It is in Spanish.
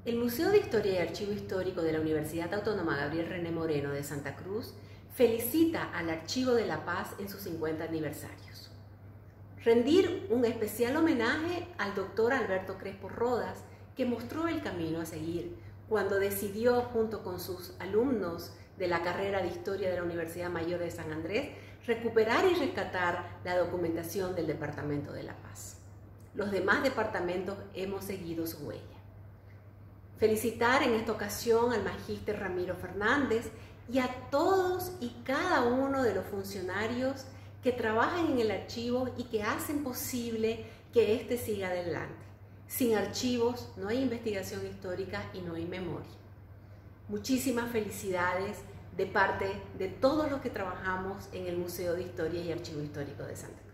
El Museo de Historia y Archivo Histórico de la Universidad Autónoma Gabriel René Moreno de Santa Cruz felicita al Archivo de la Paz en sus 50 aniversarios. Rendir un especial homenaje al doctor Alberto Crespo Rodas, que mostró el camino a seguir cuando decidió, junto con sus alumnos de la carrera de Historia de la Universidad Mayor de San Andrés, recuperar y rescatar la documentación del Departamento de La Paz. Los demás departamentos hemos seguido su huella. Felicitar en esta ocasión al magíster Ramiro Fernández y a todos y cada uno de los funcionarios que trabajan en el archivo y que hacen posible que éste siga adelante. Sin archivos no hay investigación histórica y no hay memoria. Muchísimas felicidades de parte de todos los que trabajamos en el Museo de Historia y Archivo Histórico de Santa Cruz.